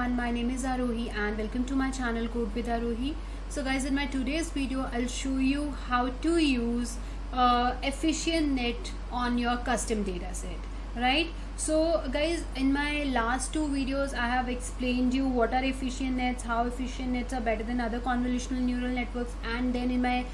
everyone, my name is Arohi and welcome to my channel Code with Arohi. So guys, in my today's video I'll show you how to use efficient net on your custom dataset, right? So guys, in my last two videos I have explained you what are efficient nets, how efficient nets are better than other convolutional neural networks, and then in my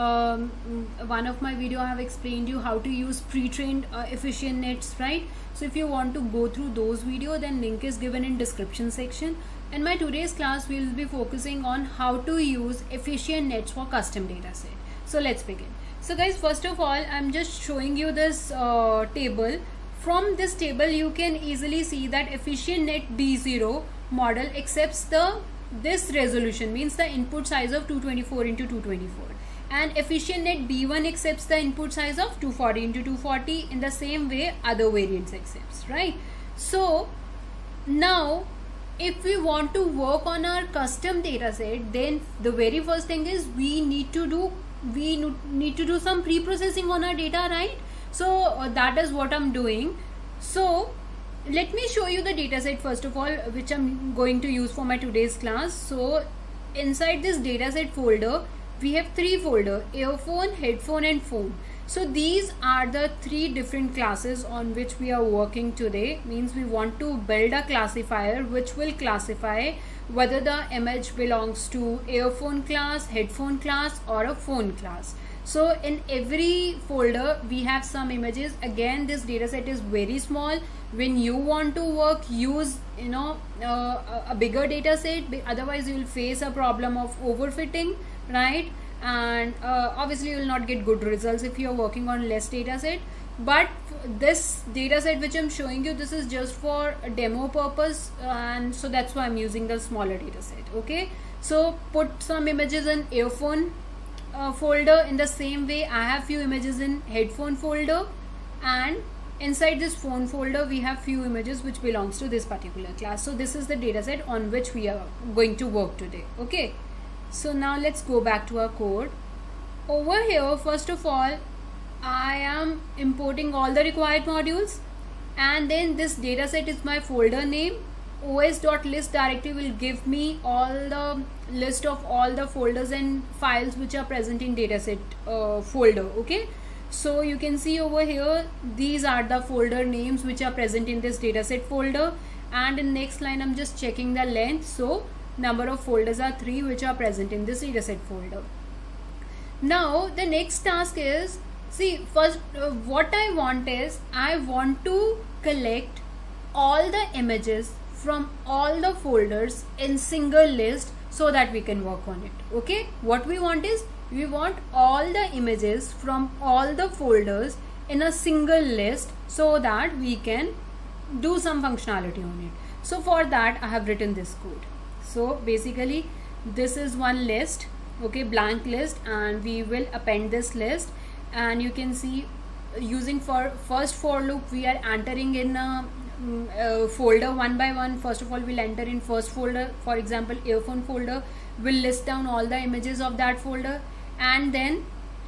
one of my video I have explained you how to use pre-trained efficient nets, right? So if you want to go through those videos, then link is given in description section. In my today's class we will be focusing on how to use efficient nets for custom dataset. So let's begin. So guys, first of all I'm just showing you this table. From this table you can easily see that efficient net D0 model accepts this resolution, means the input size of 224 into 224, and efficient net B1 accepts the input size of 240 into 240. In the same way other variants accepts, right? So now if we want to work on our custom dataset, then the very first thing is we need to do some pre-processing on our data, right? So that is what I'm doing. So let me show you the dataset first of all, which I'm going to use for my today's class. So inside this dataset folder we have three folders: earphone, headphone and phone. So these are the three different classes on which we are working today. Means we want to build a classifier which will classify whether the image belongs to earphone class, headphone class or a phone class. So in every folder we have some images. Again, this dataset is very small. When you want to work, use a bigger dataset, otherwise you will face a problem of overfitting, right? And obviously you will not get good results if you are working on less dataset. But this dataset which I'm showing you, this is just for a demo purpose, and so that's why I'm using the smaller dataset. Okay, so put some images in earphone folder. In the same way I have few images in headphone folder, and inside this phone folder we have few images which belongs to this particular class. So this is the dataset on which we are going to work today. Okay, so now let's go back to our code. Over here, first of all I am importing all the required modules, and then this dataset is my folder name. os.list directory will give me all the list of all the folders and files which are present in dataset folder. Okay, so you can see over here these are the folder names which are present in this dataset folder, and in next line I'm just checking the length. So number of folders are 3 which are present in this dataset folder. Now the next task is, see, first what I want is I want to collect all the images from all the folders in single list so that we can work on it. Okay, what we want is we want all the images from all the folders in a single list so that we can do some functionality on it. So for that I have written this code. So basically this is one list, okay, blank list, and we will append this list, and you can see using for first for loop we are entering in a folder one by one. First of all we'll enter in first folder, for example earphone folder. We'll list down all the images of that folder, and then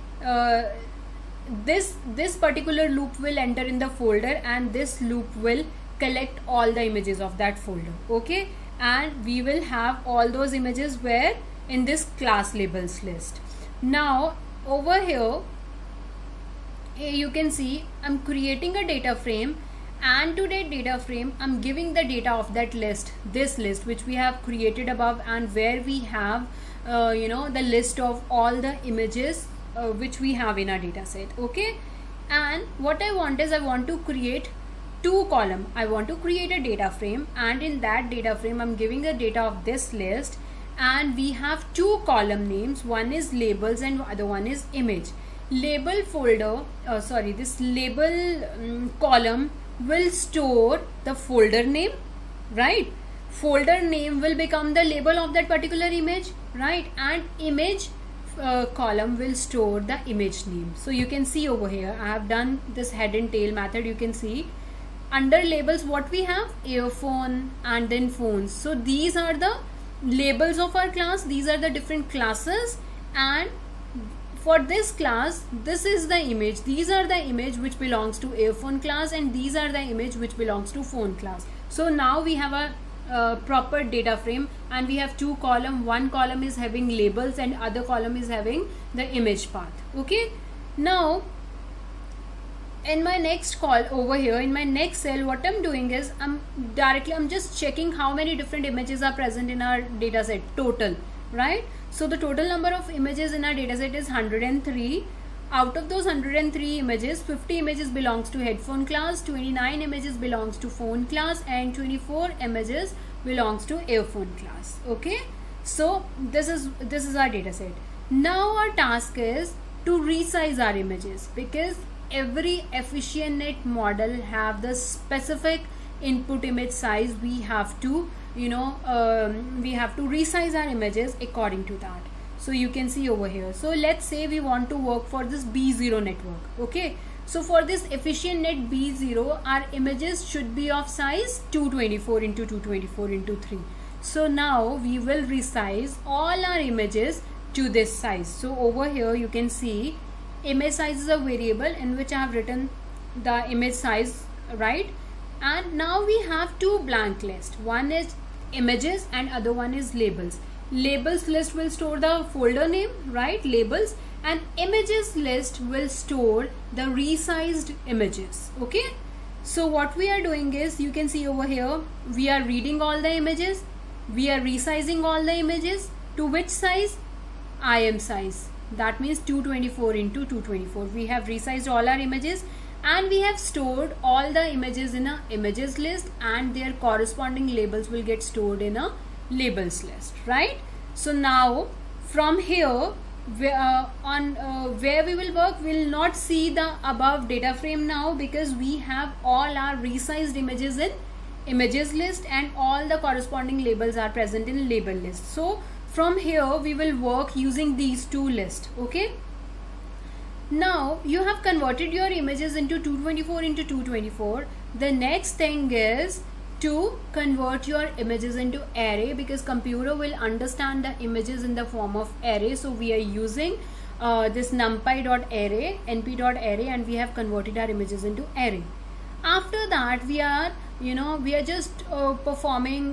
this particular loop will enter in the folder, and this loop will collect all the images of that folder. Okay, and we will have all those images where in this class labels list. Now over here you can see I'm creating a data frame, and to that data frame I'm giving the data of that list, this list which we have created above, and where we have the list of all the images which we have in our data set. Okay, and what I want is I want to create two column. I want to create a data frame, and in that data frame I'm giving the data of this list, and we have two column names. One is labels and other one is image. Label folder, this label column will store the folder name, right? Folder name will become the label of that particular image, right? And image column will store the image name. So you can see over here I have done this head and tail method. You can see under labels what we have: earphone and then phones. So these are the labels of our class. These are the different classes, and for this class this is the image. These are the image which belongs to earphone class, and these are the image which belongs to phone class. So now we have a proper data frame, and we have two columns. One column is having labels and other column is having the image path. Okay, now in my next call over here, in my next cell, what I'm doing is I'm just checking how many different images are present in our data set total, right? So the total number of images in our data set is 103. Out of those 103 images, 50 images belongs to headphone class, 29 images belongs to phone class, and 24 images belongs to earphone class. Okay, so this is our data set. Now our task is to resize our images, because every EfficientNet model have the specific input image size. We have to we have to resize our images according to that. So you can see over here, so let's say we want to work for this B0 network. Okay, so for this EfficientNet B0, our images should be of size 224 into 224 into 3. So now we will resize all our images to this size. So over here you can see image size is a variable in which I have written the image size, right? And now we have two blank lists. One is images and other one is labels. Labels list will store the folder name, right, labels, and images list will store the resized images. Okay, so what we are doing is, you can see over here, we are reading all the images, we are resizing all the images to which size? IM size. That means 224 into 224. We have resized all our images and we have stored all the images in a images list, and their corresponding labels will get stored in a labels list, right? So now from here where we will work, we will not see the above data frame now, because we have all our resized images in images list and all the corresponding labels are present in label list. So from here we will work using these two lists. Okay, now you have converted your images into 224 into 224. The next thing is to convert your images into array, because computer will understand the images in the form of array. So we are using this numpy.array, np.array, and we have converted our images into array. After that we are just performing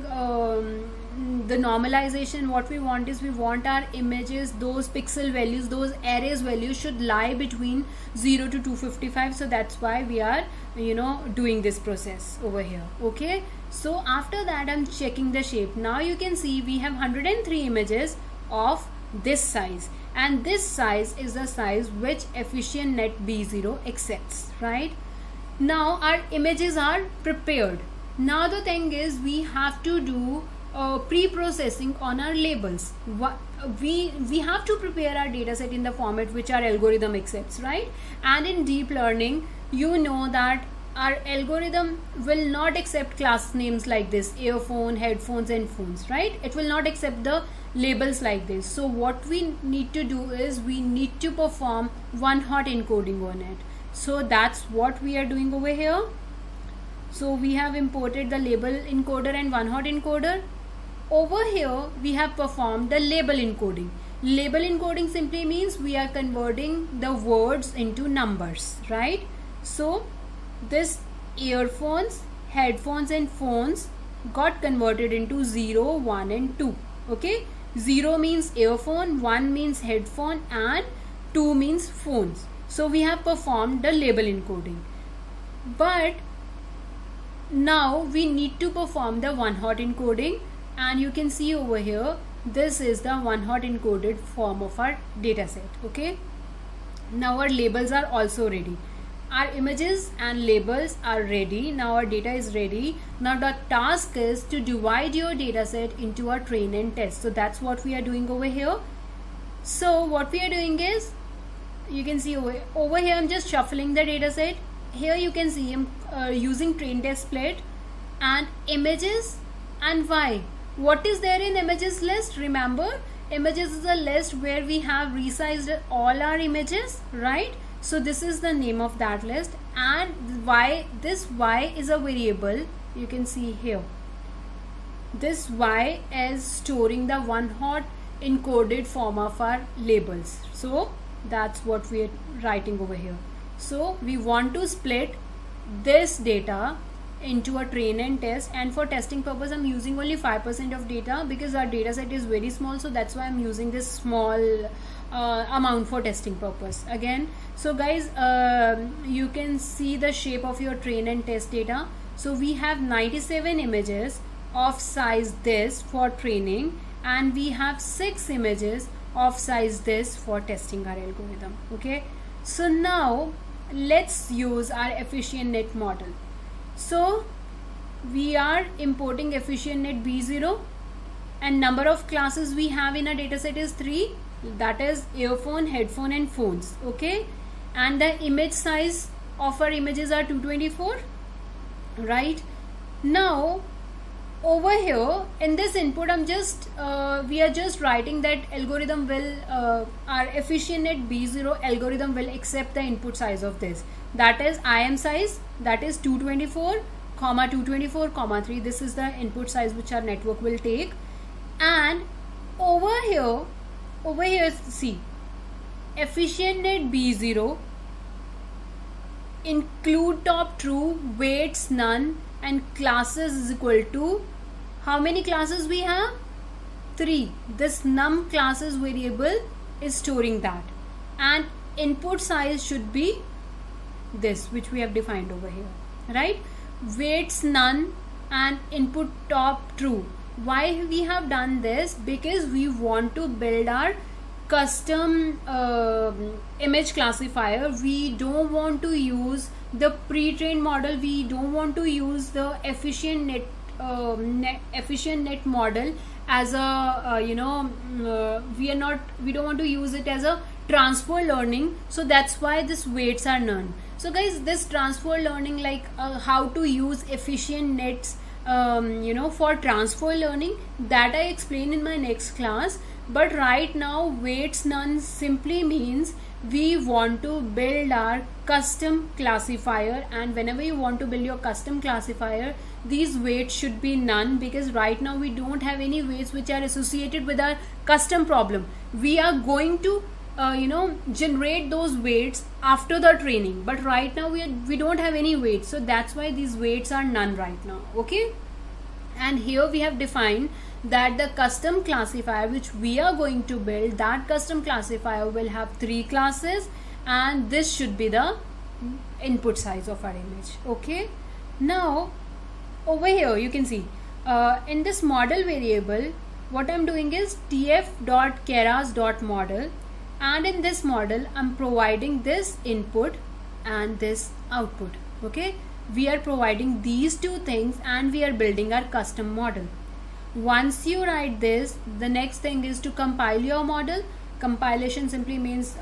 the normalization. What we want is, we want our images, those pixel values, those arrays values should lie between 0 to 255. So that's why we are doing this process over here. Okay, so after that I'm checking the shape. Now you can see we have 103 images of this size, and this size is the size which EfficientNet B0 accepts, right? Now our images are prepared. Now the thing is, we have to do pre-processing on our labels. We have to prepare our data set in the format which our algorithm accepts, right? And in deep learning, you know that our algorithm will not accept class names like this, earphone, headphones and phones, right? It will not accept the labels like this. So what we need to do is, we need to perform one-hot encoding on it. So that's what we are doing over here. So we have imported the label encoder and one-hot encoder. Over here we have performed the label encoding. Label encoding simply means we are converting the words into numbers, right? So this earphones, headphones and phones got converted into 0, 1 and 2. Okay, 0 means earphone, 1 means headphone and 2 means phones. So we have performed the label encoding. But now we need to perform the one-hot encoding, and you can see over here, this is the one-hot encoded form of our data set. Okay, now our labels are also ready. Our images and labels are ready. Now our data is ready. Now the task is to divide your data set into a train and test. So that's what we are doing over here. So what we are doing is, you can see over here I'm just shuffling the data set. Here you can see I'm using train test split and images and y. What is there in images list? Remember, images is a list where we have resized all our images, right? So this is the name of that list, and y, this y is a variable. You can see here, this y is storing the one-hot encoded form of our labels. So that's what we are writing over here. So we want to split this data into a train and test, and for testing purpose I'm using only 5% of data because our data set is very small, so that's why I'm using this small amount for testing purpose again. So guys, you can see the shape of your train and test data. So we have 97 images of size this for training, and we have 6 images of size this for testing our algorithm. Okay, so now let's use our EfficientNet model. So we are importing EfficientNet B0, and number of classes we have in our dataset is 3, that is earphone, headphone and phones. Okay, and the image size of our images are 224. Right now over here in this input I'm just we are just writing that algorithm will our EfficientNet B0 algorithm will accept the input size of this, that is IM size, that is 224, 224, 3. This is the input size which our network will take. And over here see, EfficientNet B0 include top true, weights none, and classes is equal to, how many classes we have? 3. This num classes variable is storing that, and input size should be this which we have defined over here, right? Weights none and input top true. Why we have done this? Because we want to build our custom image classifier. We don't want to use the pre-trained model. We don't want to use the EfficientNet model as a we don't want to use it as a transfer learning. So that's why this weights are none. So guys, this transfer learning, like how to use EfficientNets for transfer learning, that I explain in my next class. But right now weights none simply means we want to build our custom classifier, and whenever you want to build your custom classifier, these weights should be none, because right now we don't have any weights which are associated with our custom problem. We are going to generate those weights after the training, but right now we don't have any weights, so that's why these weights are none right now. Okay, and here we have defined that the custom classifier which we are going to build, that custom classifier will have 3 classes, and this should be the input size of our image. Okay, now over here you can see in this model variable what I'm doing is tf.keras.model, and in this model I'm providing this input and this output. Okay, we are providing these 2 things and we are building our custom model. Once you write this, the next thing is to compile your model. Compilation simply means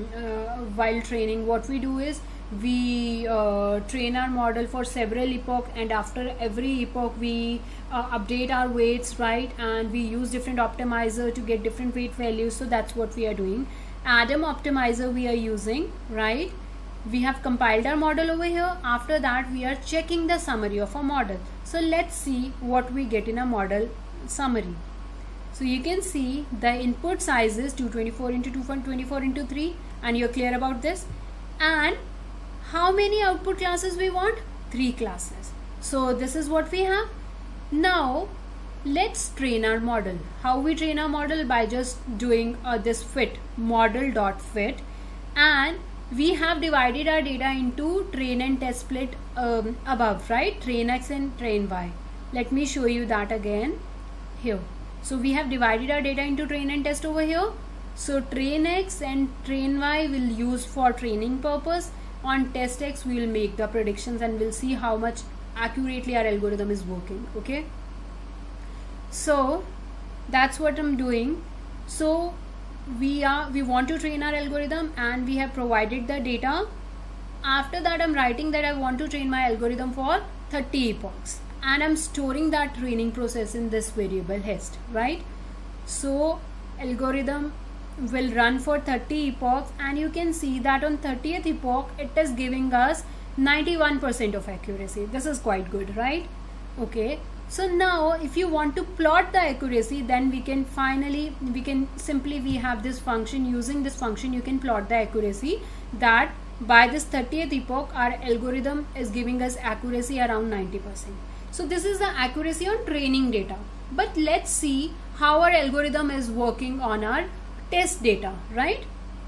while training, what we do is we train our model for several epoch, and after every epoch we update our weights, right? And we use different optimizer to get different weight values. So that's what we are doing. Adam optimizer we are using, right? We have compiled our model over here. After that we are checking the summary of our model. So let's see what we get in a model summary. So you can see the input size is 224 into 224 into 3, and you're clear about this. And how many output classes we want? 3 classes. So this is what we have. Now let's train our model. How we train our model? By just doing this fit, model.fit, and we have divided our data into train and test split above, right? Train X and train Y. Let me show you that again here. So we have divided our data into train and test over here. So train X and train Y will use for training purpose. On test X we will make the predictions, and we'll see how much accurately our algorithm is working. Okay, so that's what I'm doing. So we want to train our algorithm, and we have provided the data. After that I'm writing that I want to train my algorithm for 30 epochs, and I'm storing that training process in this variable hist, right? So algorithm will run for 30 epochs, and you can see that on 30th epoch it is giving us 91% of accuracy. This is quite good, right? Okay, so now if you want to plot the accuracy, then we can simply we have this function. Using this function you can plot the accuracy, that by this 30th epoch, our algorithm is giving us accuracy around 90%. So this is the accuracy on training data. But let's see how our algorithm is working on our test data, right?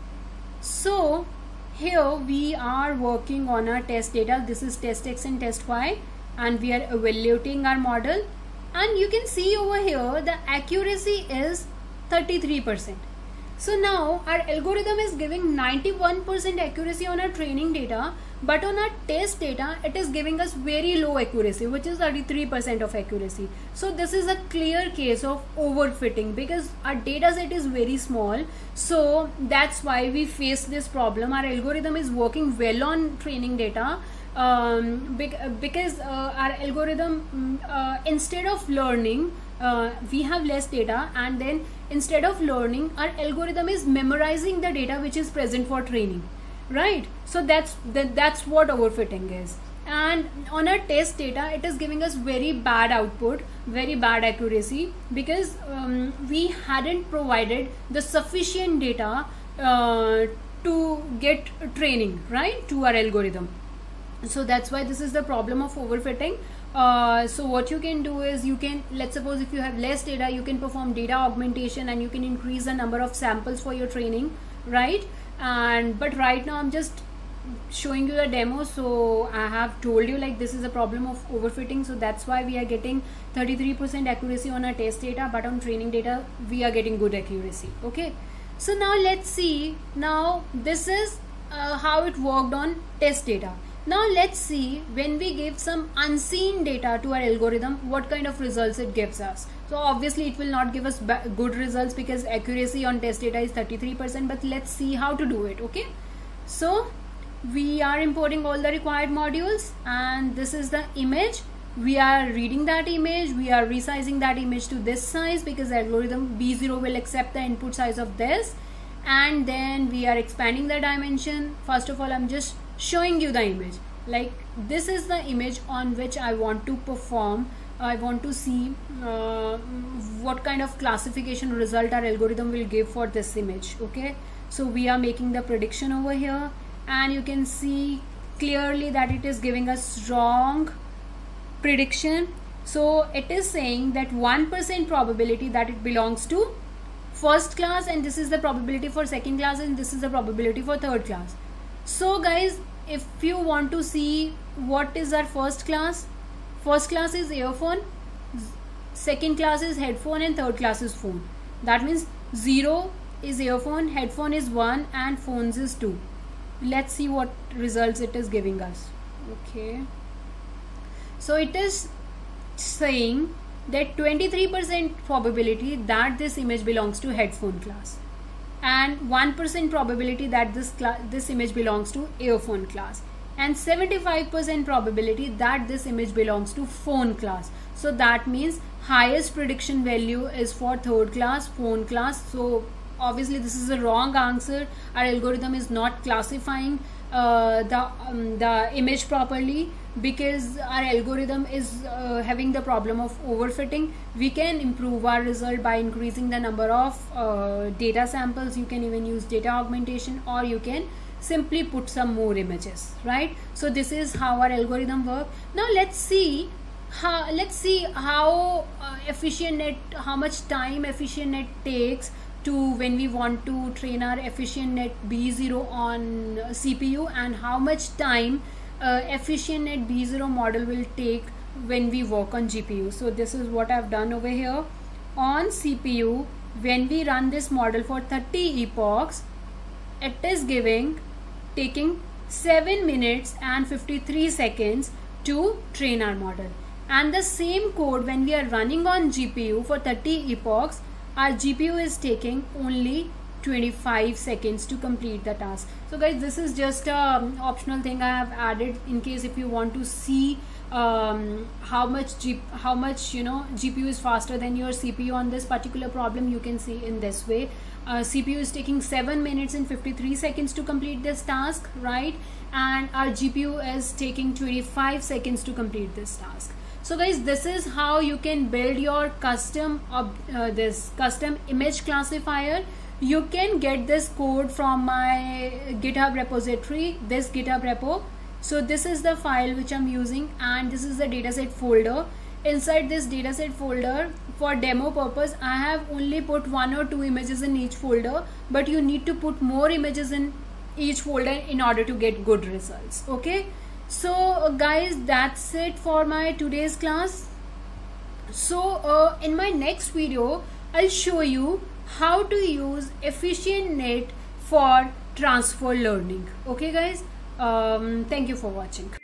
So here we are working on our test data. This is test X and test Y, and we are evaluating our model. And you can see over here the accuracy is 33%. So now our algorithm is giving 91% accuracy on our training data, but on our test data it is giving us very low accuracy, which is 33% of accuracy. So this is a clear case of overfitting because our data set is very small. So that's why we face this problem. Our algorithm is working well on training data because our algorithm instead of learning, we have less data, and then instead of learning, our algorithm is memorizing the data which is present for training, right? So that's what overfitting is. And on our test data, it is giving us very bad output, very bad accuracy, because we hadn't provided the sufficient data to get training, right, to our algorithm. So that's why this is the problem of overfitting. So what you can do is, you can, let's suppose if you have less data, you can perform data augmentation and you can increase the number of samples for your training, right? But right now I'm just showing you the demo. So I have told you like this is a problem of overfitting. So that's why we are getting 33% accuracy on our test data, but on training data we are getting good accuracy. Okay, so now let's see. Now this is how it worked on test data. Now let's see, when we give some unseen data to our algorithm, what kind of results it gives us. So obviously it will not give us good results because accuracy on test data is 33%, but let's see how to do it. Okay, so we are importing all the required modules, and this is the image. We are reading that image, we are resizing that image to this size because algorithm B0 will accept the input size of this, and then we are expanding the dimension. First of all, I'm just showing you the image. Like this is the image on which I want to perform. I want to see what kind of classification result our algorithm will give for this image. Okay, so we are making the prediction over here, and you can see clearly that it is giving us wrong prediction. So it is saying that 1% probability that it belongs to first class, and this is the probability for second class, and this is the probability for third class. So guys, if you want to see what is our first class is earphone, second class is headphone, and third class is phone. That means 0 is earphone, headphone is 1, and phones is 2. Let's see what results it is giving us. Okay, so it is saying that 23% probability that this image belongs to headphone class, and 1% probability that this image belongs to earphone class, and 75% probability that this image belongs to phone class. So that means highest prediction value is for third class, phone class. So obviously this is a wrong answer. Our algorithm is not classifying the image properly because our algorithm is having the problem of overfitting. We can improve our result by increasing the number of data samples. You can even use data augmentation, or you can simply put some more images, right? So this is how our algorithm works. Now let's see how efficient net, how much time efficient net takes to when we want to train our efficient net B0 on CPU, and how much time efficient net B0 model will take when we work on GPU. So this is what I've done over here. On CPU, when we run this model for 30 epochs, it is taking 7 minutes and 53 seconds to train our model. And the same code when we are running on GPU for 30 epochs, our GPU is taking only 25 seconds to complete the task. So guys, this is just a optional thing I have added in case if you want to see how much GPU is faster than your CPU on this particular problem. You can see in this way. CPU is taking 7 minutes and 53 seconds to complete this task, right? And our GPU is taking 25 seconds to complete this task. So guys, this is how you can build your custom image classifier you can get this code from my GitHub repository, this GitHub repo. So this is the file which I'm using, and this is the dataset folder. Inside this dataset folder, for demo purpose, I have only put 1 or 2 images in each folder, but you need to put more images in each folder in order to get good results. Okay, so guys, that's it for my today's class. So in my next video, I'll show you how to use EfficientNet for transfer learning. Okay guys, thank you for watching.